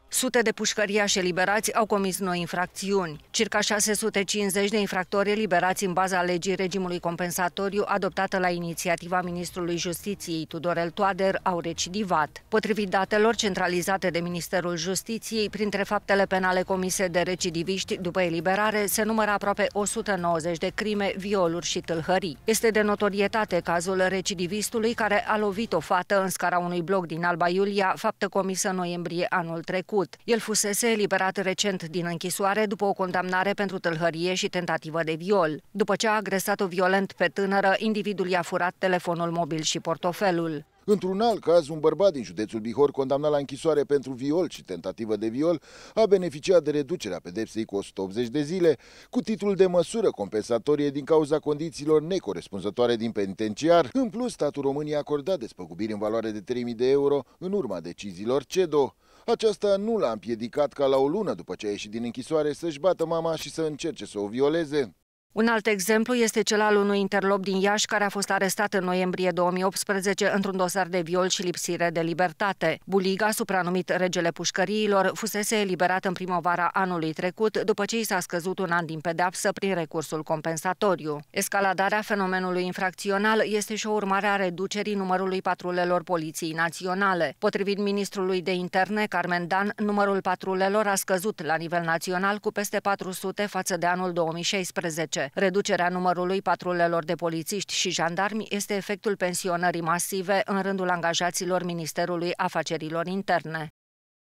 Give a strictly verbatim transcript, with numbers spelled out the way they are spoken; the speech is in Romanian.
Sute de pușcăriași eliberați au comis noi infracțiuni. Circa șase sute cincizeci de infractori eliberați în baza legii regimului compensatoriu adoptată la inițiativa ministrului Justiției Tudorel Toader au recidivat. Potrivit datelor centralizate de Ministerul Justiției, printre faptele penale comise de recidiviști după eliberare se numără aproape o sută nouăzeci de crime, violuri și tâlhării. Este de notorietate cazul recidivistului care a lovit o fată în scara unui bloc din Alba Iulia, faptă comisă în noiembrie anul trecut. El fusese eliberat recent din închisoare după o condamnare pentru tâlhărie și tentativă de viol. După ce a agresat-o violent pe tânără, individul i-a furat telefonul mobil și portofelul. Într-un alt caz, un bărbat din județul Bihor, condamnat la închisoare pentru viol și tentativă de viol, a beneficiat de reducerea pedepsei cu o sută optzeci de zile, cu titlul de măsură compensatorie din cauza condițiilor necorespunzătoare din penitenciar. În plus, statul României a acordat despăgubiri în valoare de trei mii de euro în urma deciziilor C E D O. Aceasta nu l-a împiedicat ca la o lună după ce a ieșit din închisoare să-și bată mama și să încerce să o violeze. Un alt exemplu este cel al unui interlop din Iași care a fost arestat în noiembrie două mii optsprezece într-un dosar de viol și lipsire de libertate. Buliga, supranumit Regele Pușcăriilor, fusese eliberat în primăvara anului trecut după ce i s-a scăzut un an din pedeapsă prin recursul compensatoriu. Escaladarea fenomenului infracțional este și o urmare a reducerii numărului patrulelor Poliției Naționale. Potrivit ministrului de interne, Carmen Dan, numărul patrulelor a scăzut la nivel național cu peste patru sute față de anul două mii șaisprezece. Reducerea numărului patrulelor de polițiști și jandarmi este efectul pensionării masive în rândul angajaților Ministerului Afacerilor Interne.